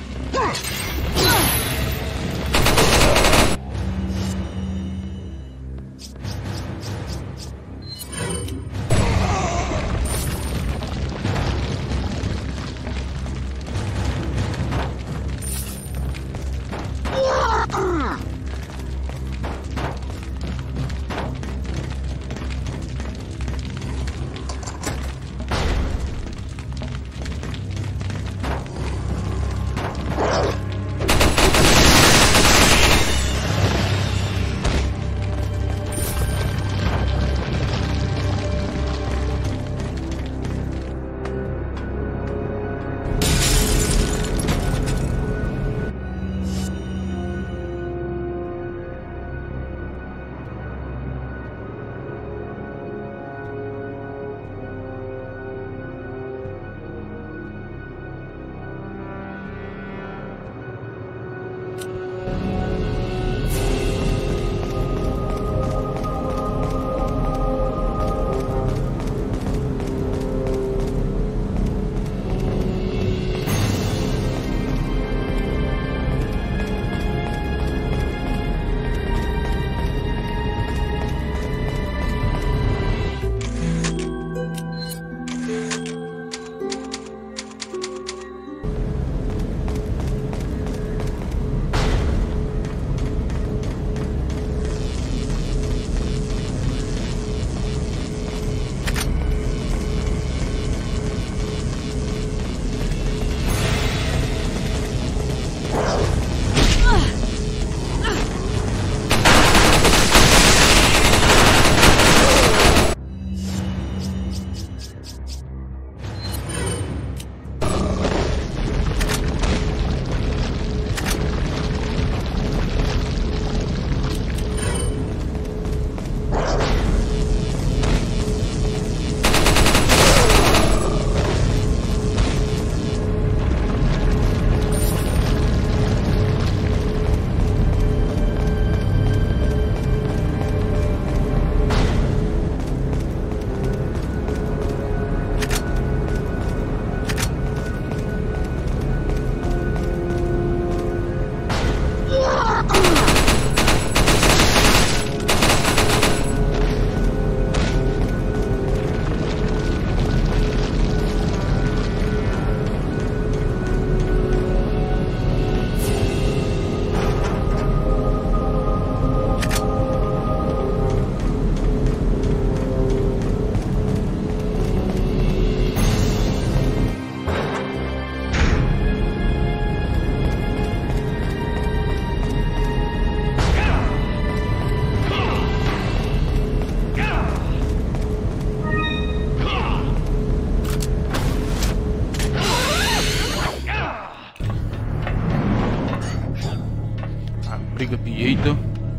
briga Pieito.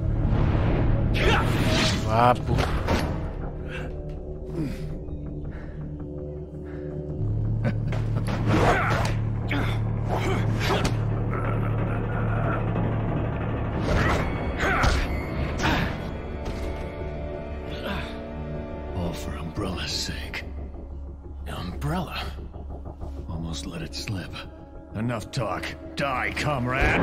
Vapo. All for Umbrella's sake. Umbrella? Almost let it slip. Enough talk. Die, comrade!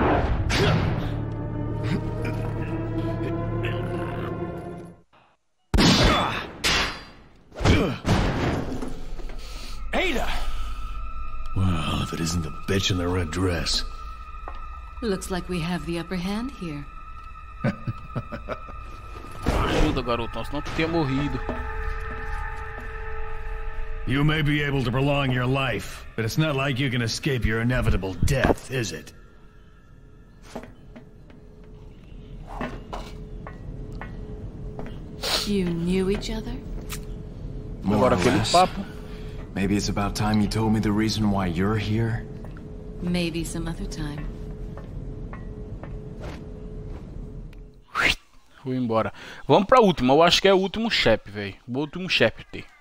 Ada! Well, if it isn't the bitch in the red dress. Looks like we have the upper hand here. Ajuda, garotão, senão tu tinha morrido. You may be able to prolong your life, but it's not like you can escape your inevitable death, is it? You knew each other? More or Agora aquele less. papo. Maybe it's about time you told me the reason why you're here. Maybe some other time. Fui embora. Vamos pra última. Eu acho que é o último chefe, velho. O último chefe.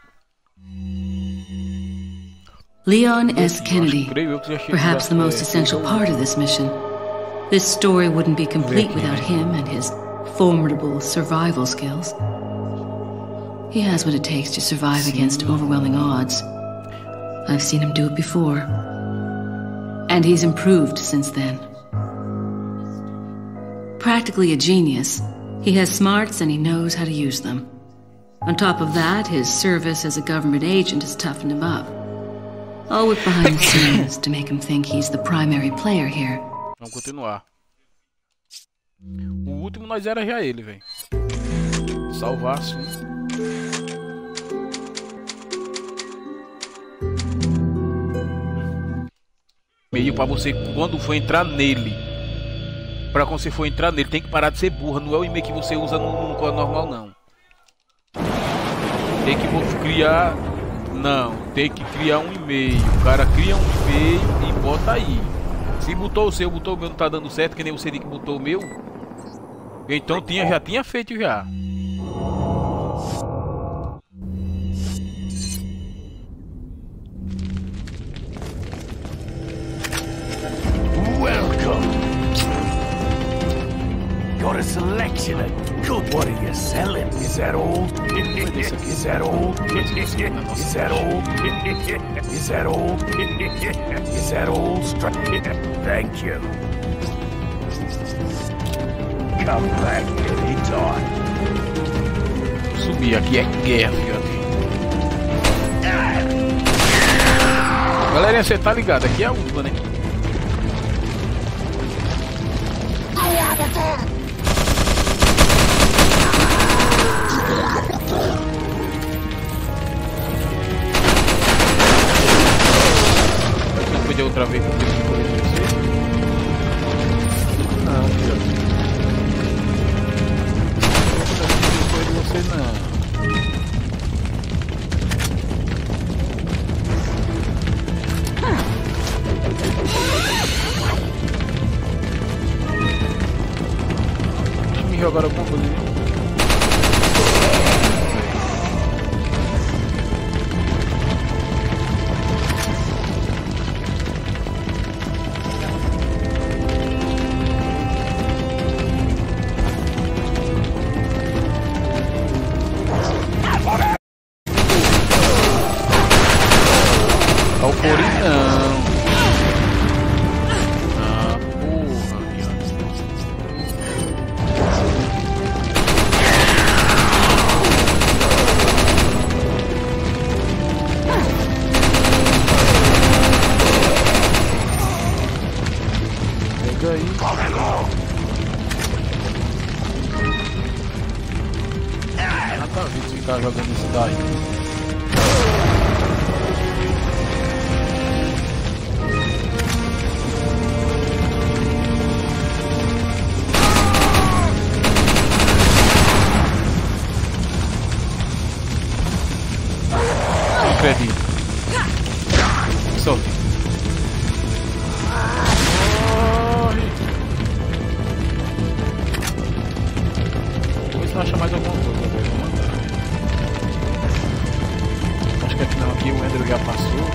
Leon S. Kennedy, perhaps the most essential part of this mission. This story wouldn't be complete without him and his formidable survival skills. He has what it takes to survive against overwhelming odds. I've seen him do it before. And he's improved since then. Practically a genius, he has smarts and he knows how to use them. On top of that, his service as a government agent has toughened him up. All with behind the scenes to make him think he's the primary player here. Vamos continuar. O último nós era já ele, velho. Salvar sim. Meio pra você quando for entrar nele. Pra quando você for entrar nele, tem que parar de ser burra. Não é o e-mail que você usa no, no código normal, não. Tem que criar. Não, tem que criar um e-mail. O cara cria um e-mail e bota aí. Se botou o seu, botou o meu, não tá dando certo, que nem você que botou o meu. Então tinha, já tinha feito já. Got a selection of good. What are you selling? Is that all? Is that all? Is that all? Is that all? Is that all? Thank you. Come back anytime. Subir aqui é guerra, filho. Galerinha, você tá ligado? Aqui é a última, né? Não foi de outra vez que eu fiz com você? Não, filho. Não foi de você, não. Deixa eu me jogar alguma coisa ali. Ficar jogando isso daí. Não acredito. Solte. Vou ver se não acha mais alguma coisa. Acho que aqui não, aqui o Ender já passou.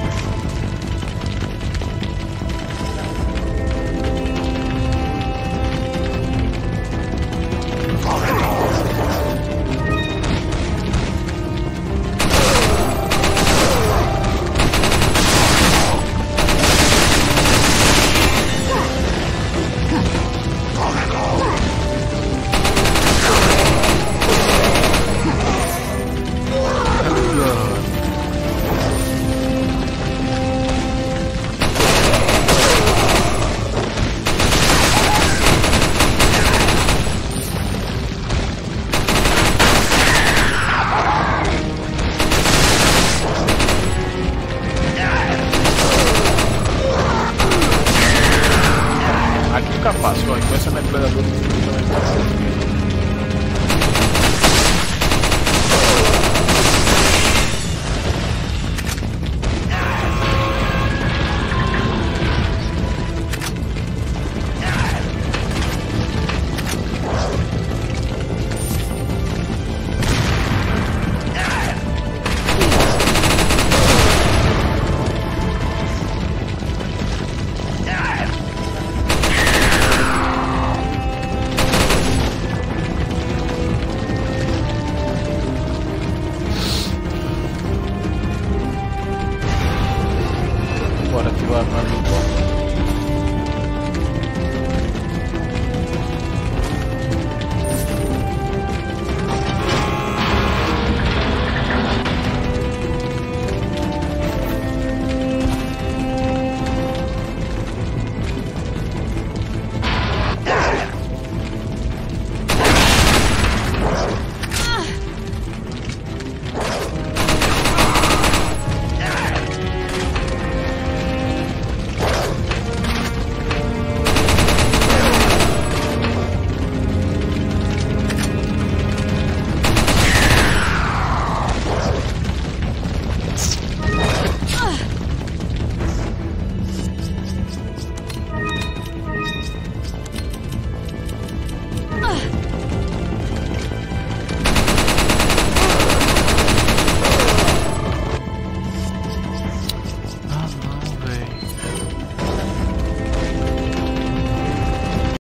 Fácil, ó, com essa metralhadora também tá fácil.